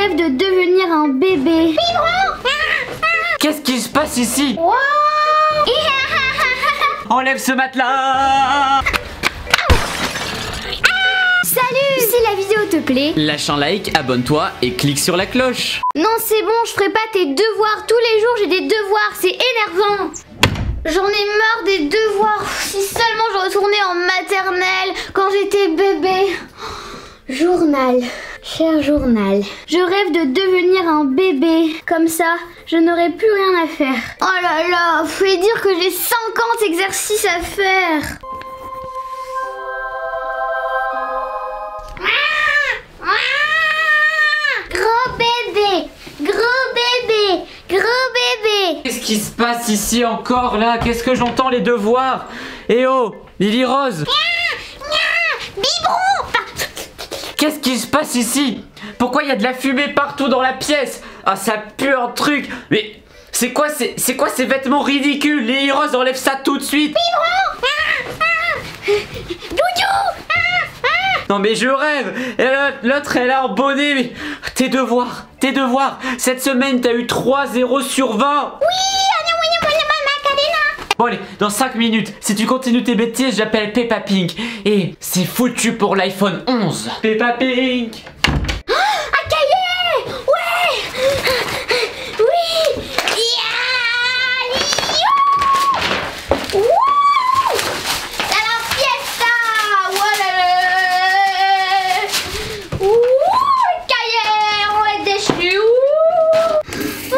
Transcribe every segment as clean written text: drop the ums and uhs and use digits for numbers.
rêve de devenir un bébé. Qu'est-ce qui se passe ici? Wow. Enlève ce matelas. Salut! Si la vidéo te plaît, Lâche un like, abonne-toi et clique sur la cloche. non c'est bon, je ferai pas tes devoirs. Tous les jours j'ai des devoirs, c'est énervant. J'en ai marre des devoirs. Si seulement je retournais en maternelle quand j'étais bébé. Journal, cher journal. Je rêve de devenir un bébé. Comme ça, je n'aurai plus rien à faire. Oh là là, faut dire que j'ai 50 exercices à faire. Gros bébé, gros bébé, gros bébé. Qu'est-ce qui se passe ici encore là? Qu'est-ce que j'entends les devoirs? Eh oh, Lily Rose! Biberon. Qu'est-ce qui se passe ici? Pourquoi il y a de la fumée partout dans la pièce? Ah, ça pue un truc! Mais c'est quoi ces vêtements ridicules? Lily Rose, enlève ça tout de suite! Doudou. Non mais je rêve! Et l'autre elle a en bonnet, mais tes devoirs! Cette semaine t'as eu 3 0 sur 20! Bon allez, dans 5 minutes, si tu continues tes bêtises, j'appelle Peppa Pink. Et c'est foutu pour l'iPhone 11. Peppa Pink! Un cahier. Ouais. Oui. Wouh. C'est la fiesta. Voilà. Ouh, cahier, on est déçus. Oui.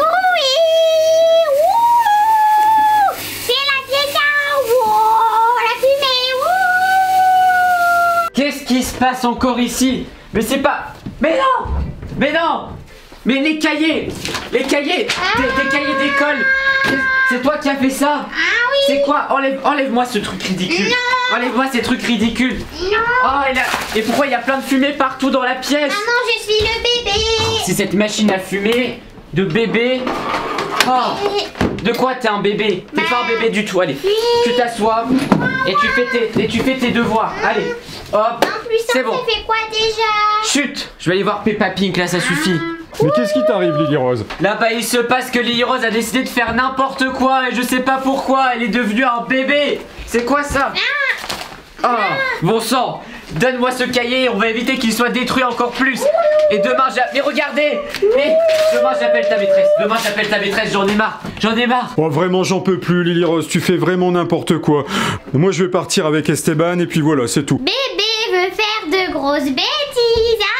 Ouh. C'est la fiesta. Ouh, la fumée. Ouh. Qu'est-ce qui se passe encore ici? Mais c'est pas... Mais non! Mais les cahiers! Des cahiers d'école! C'est toi qui as fait ça? Ah oui. C'est quoi? Enlève-moi ce truc ridicule! Non. Enlève-moi ces trucs ridicules! Non. Oh, et pourquoi il y a plein de fumée partout dans la pièce? Ah non, je suis le bébé. C'est cette machine à fumer de bébé. Oh! De quoi t'es un bébé? T'es pas un bébé du tout, allez. Tu t'assois et tu fais tes devoirs. Allez, hop, En plus, ça c'est bon. fait quoi déjà? Chut! Je vais aller voir Peppa Pink, là ça suffit. Mais qu'est-ce qui t'arrive, Lily Rose? Là bah il se passe que Lily Rose a décidé de faire n'importe quoi et je sais pas pourquoi, elle est devenue un bébé. C'est quoi ça? Oh, bon sang, donne-moi ce cahier, on va éviter qu'il soit détruit encore plus. Et demain mais regardez, mais demain j'appelle ta maîtresse, j'en ai marre. Oh, vraiment, j'en peux plus, Lily Rose, tu fais vraiment n'importe quoi. Moi, je vais partir avec Esteban et puis voilà, c'est tout. Bébé veut faire de grosses bêtises. Ah.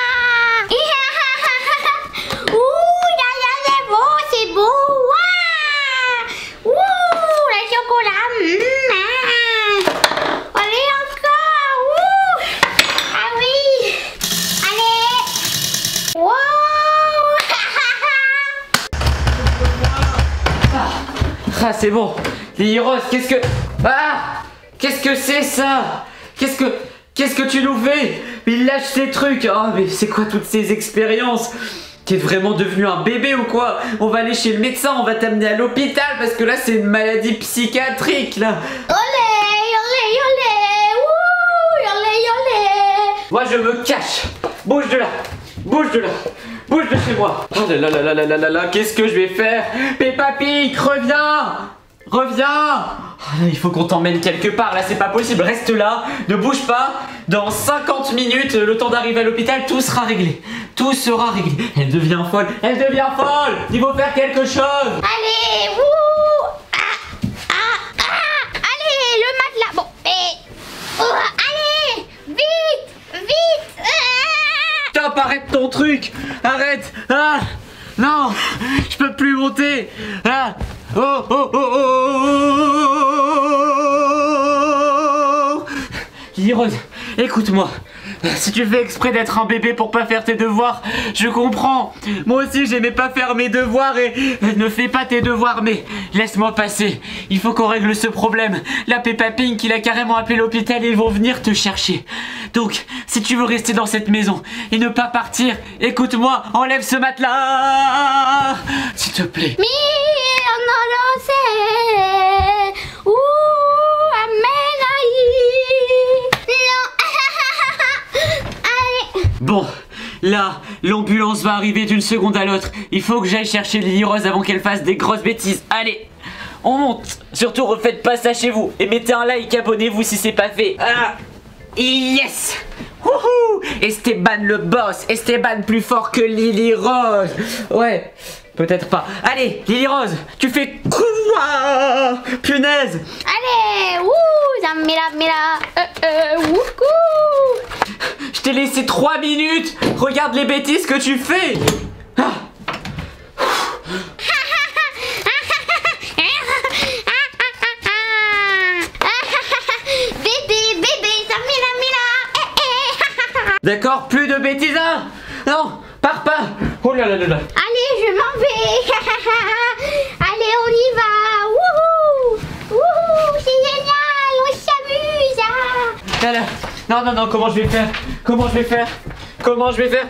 Ouh, c'est beau, c'est beau. Ouah. Ouh, le chocolat. Allez, encore. Ouh. Ah oui. Allez. Wow. Ah c'est bon, Lily Rose, qu'est-ce que c'est ça? Qu'est-ce que tu nous fais? Il lâche ces trucs. Oh mais c'est quoi toutes ces expériences? T'es vraiment devenu un bébé ou quoi? On va aller chez le médecin, on va t'amener à l'hôpital parce que là c'est une maladie psychiatrique là. Olé, olé, olé. Ouh, olé, olé. Moi je me cache. Bouge de là. Bouge de chez moi. Oh là là là là là là là, qu'est-ce que je vais faire? Peppa Pig, reviens. Oh là, il faut qu'on t'emmène quelque part, là c'est pas possible, reste là, ne bouge pas. Dans 50 minutes, le temps d'arriver à l'hôpital, tout sera réglé. Tout sera réglé. Elle devient folle. Il faut faire quelque chose. Allez, wouh. Allez, le matelas. Bon, allez, vite. Stop, arrête ton truc. Arrête. Ah, non, je peux plus monter. Ah. Lily Rose, écoute-moi. Si tu fais exprès d'être un bébé pour pas faire tes devoirs, je comprends. Moi aussi j'aimais pas faire mes devoirs et ne fais pas tes devoirs, mais laisse-moi passer. Il faut qu'on règle ce problème. La Peppa Pink, il a carrément appelé l'hôpital et ils vont venir te chercher. Donc, si tu veux rester dans cette maison et ne pas partir, écoute-moi, enlève ce matelas, s'il te plaît. Bon, là, L'ambulance va arriver d'une seconde à l'autre. Il faut que j'aille chercher Lily Rose avant qu'elle fasse des grosses bêtises. Allez, on monte. Surtout, refaites pas ça chez vous. Et mettez un like, abonnez-vous si c'est pas fait. Ah. Yes! Wouhou! Esteban le boss. Esteban plus fort que Lily Rose. Ouais, peut-être pas. Allez, Lily Rose, tu fais quoi? Punaise! Allez, wouh, mira, wouhou. Je t'ai laissé 3 minutes. Regarde les bêtises que tu fais. Ah. D'accord, plus de bêtises, hein? Non, pars pas. Oh là là là là. Allez, je m'en vais. Allez, on y va. Wouhou, wouhou, c'est génial, on s'amuse. Là, là. Non, non, non, comment je vais faire? Comment je vais faire? Comment je vais faire?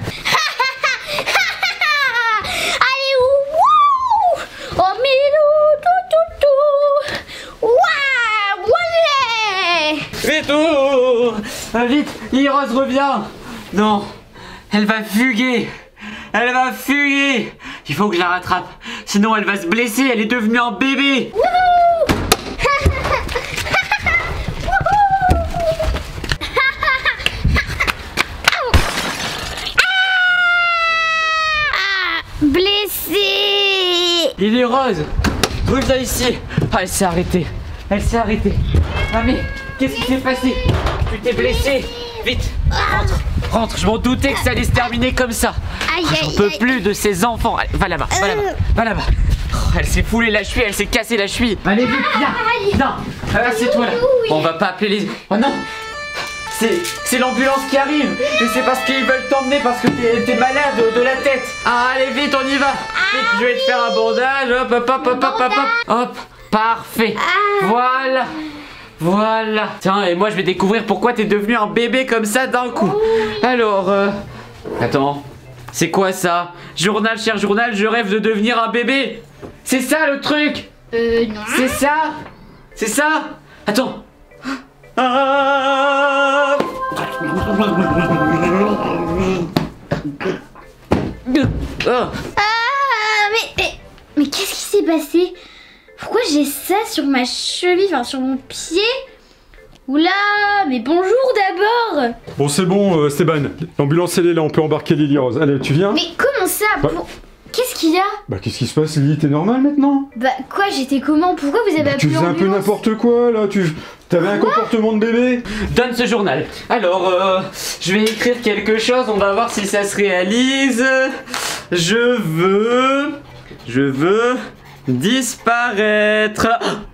Allez, wouhou. Oh, milou, tout. Waouh, ouais. Vite, vite, Lily Rose revient. Non, elle va fuguer. Elle va fuguer. Il faut que je la rattrape. Sinon, elle va se blesser. Elle est devenue un bébé. Wouhou. Blessé. Lily Rose, reviens ici. Ah, elle s'est arrêtée. Elle s'est arrêtée. Ah mais, qu'est-ce qui s'est passé? Tu t'es blessée. Vite, rentre, rentre. Je m'en doutais que ça allait se terminer comme ça. Aïe, J'en peux plus de ces enfants. Allez, va là-bas, va là-bas, va là-bas. Oh, elle s'est foulée la cheville, elle s'est cassée la cheville. Allez vite, viens. Non, assieds-toi là. On va pas appeler les... Oh non. C'est l'ambulance qui arrive. Et c'est parce qu'ils veulent t'emmener parce que t'es malade de la tête. Ah, allez vite, on y va. Vite, je vais te faire un bandage. Hop, hop, hop, hop, hop, hop, hop. Hop, parfait. Voilà. Voilà. Tiens, et moi je vais découvrir pourquoi t'es devenu un bébé comme ça d'un coup. Alors, attends. C'est quoi ça? Journal, cher journal, je rêve de devenir un bébé. C'est ça le truc? Non. C'est ça? C'est ça? Attends. Ah. Oh. Mais qu'est-ce qui s'est passé? Pourquoi j'ai ça sur ma cheville, enfin sur mon pied? Oula, mais bonjour d'abord. Bon, c'est bon, Esteban. L'ambulance, elle est là, on peut embarquer Lily Rose. Allez, tu viens? Mais comment ça? Bah. Qu'est-ce qu'il y a? Bah, qu'est-ce qui se passe, Lily? T'es normal maintenant? Bah quoi, j'étais comment? Pourquoi vous avez Tu appelé faisais un peu l'ambulance? n'importe quoi, là. T'avais un comportement de bébé. Donne ce journal. Alors, je vais écrire quelque chose, on va voir si ça se réalise. Je veux disparaître.